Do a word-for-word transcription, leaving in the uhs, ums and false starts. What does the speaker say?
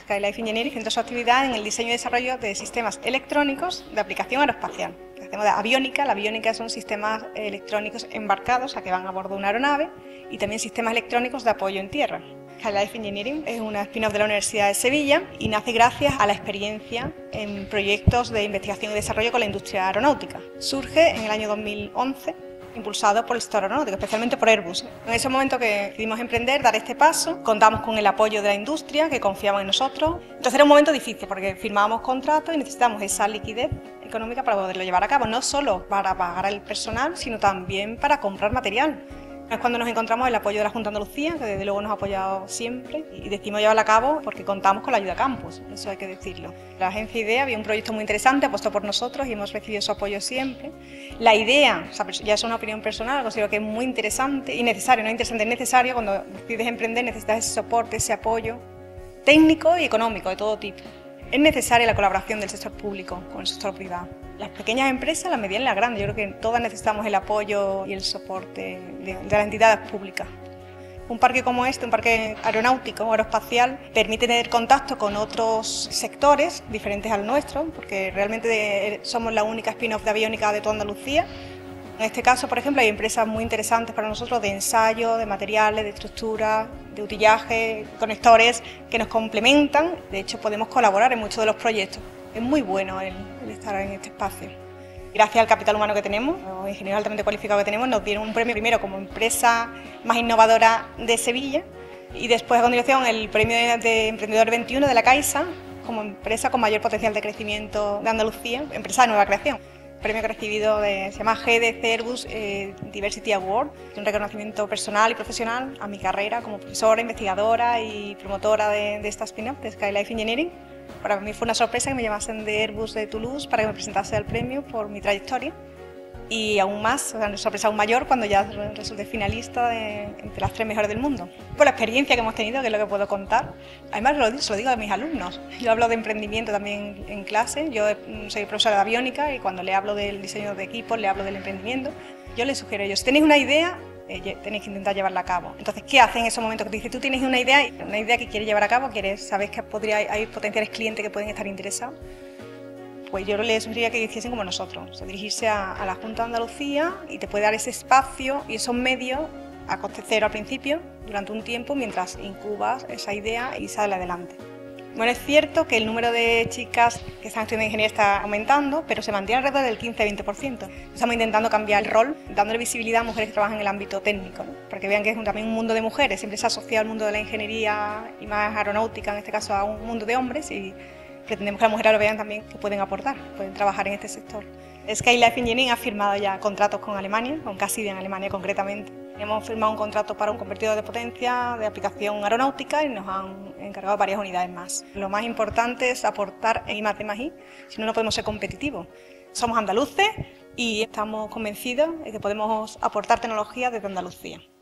Skylife Engineering centra su actividad en el diseño y desarrollo de sistemas electrónicos de aplicación aeroespacial. Hacemos de aviónica. La aviónica son sistemas electrónicos embarcados, o sea, que van a bordo de una aeronave, y también sistemas electrónicos de apoyo en tierra. Skylife Engineering es una spin-off de la Universidad de Sevilla y nace gracias a la experiencia en proyectos de investigación y desarrollo con la industria aeronáutica. Surge en el año dos mil once, impulsado por el sector aeronáutico, especialmente por Airbus. En ese momento que decidimos emprender, dar este paso, contamos con el apoyo de la industria, que confiaba en nosotros. Entonces era un momento difícil, porque firmábamos contratos y necesitamos esa liquidez económica para poderlo llevar a cabo, no solo para pagar al personal, sino también para comprar material. Es cuando nos encontramos el apoyo de la Junta de Andalucía, que desde luego nos ha apoyado siempre, y decidimos llevarla a cabo porque contamos con la ayuda Campus, eso hay que decirlo. La agencia IDEA había un proyecto muy interesante, apostó por nosotros y hemos recibido su apoyo siempre. La idea, o sea, ya es una opinión personal, considero que es muy interesante y necesario, no interesante, es necesario. Cuando decides emprender necesitas ese soporte, ese apoyo técnico y económico de todo tipo. Es necesaria la colaboración del sector público con el sector privado. Las pequeñas empresas, las medianas y las grandes, yo creo que todas necesitamos el apoyo y el soporte de, de las entidades públicas. Un parque como este, un parque aeronáutico o aeroespacial, permite tener contacto con otros sectores diferentes al nuestro, porque realmente somos la única spin-off de aviónica de toda Andalucía. En este caso, por ejemplo, hay empresas muy interesantes para nosotros de ensayo, de materiales, de estructura, de utillaje, conectores que nos complementan. De hecho, podemos colaborar en muchos de los proyectos. Es muy bueno el, el estar en este espacio. Gracias al capital humano que tenemos, los ingenieros altamente cualificados que tenemos, nos dieron un premio primero como empresa más innovadora de Sevilla y después a continuación el premio de, de Emprendedor veintiuno de la Caixa como empresa con mayor potencial de crecimiento de Andalucía, empresa de nueva creación. El premio que he recibido de, se llama G D C Airbus eh, Diversity Award, un reconocimiento personal y profesional a mi carrera como profesora, investigadora y promotora de, de esta spin-off de Skylife Engineering. Para mí fue una sorpresa que me llamasen de Airbus de Toulouse para que me presentase al premio por mi trayectoria y aún más, o sea, una sorpresa aún mayor cuando ya resulté finalista de, entre las tres mejores del mundo. Por la experiencia que hemos tenido, que es lo que puedo contar, además lo, se lo digo a mis alumnos, yo hablo de emprendimiento también en clase, yo soy profesora de aviónica y cuando le hablo del diseño de equipos, le hablo del emprendimiento, yo les sugiero a ellos, si tenéis una idea, Eh, tenéis que intentar llevarla a cabo. Entonces, ¿qué hacen en esos momentos que te dices, tú tienes una idea, una idea que quieres llevar a cabo, quieres, sabes que podría, hay potenciales clientes que pueden estar interesados? Pues yo les sugeriría que hiciesen como nosotros, o sea, dirigirse a, a la Junta de Andalucía y te puede dar ese espacio y esos medios a coste cero al principio, durante un tiempo, mientras incubas esa idea y sale adelante. Bueno, es cierto que el número de chicas que están estudiando ingeniería está aumentando, pero se mantiene alrededor del quince a veinte por ciento. Estamos intentando cambiar el rol, dándole visibilidad a mujeres que trabajan en el ámbito técnico, ¿no? Para que vean que es un, también un mundo de mujeres, siempre se ha asociado al mundo de la ingeniería y más aeronáutica, en este caso a un mundo de hombres, y pretendemos que las mujeres lo vean también que pueden aportar, pueden trabajar en este sector. Skylife Engineering ha firmado ya contratos con Alemania, con Cassidia en Alemania concretamente. Hemos firmado un contrato para un convertidor de potencia de aplicación aeronáutica y nos han encargado varias unidades más. Lo más importante es aportar en I más D más I, si no, no podemos ser competitivos. Somos andaluces y estamos convencidos de que podemos aportar tecnología desde Andalucía.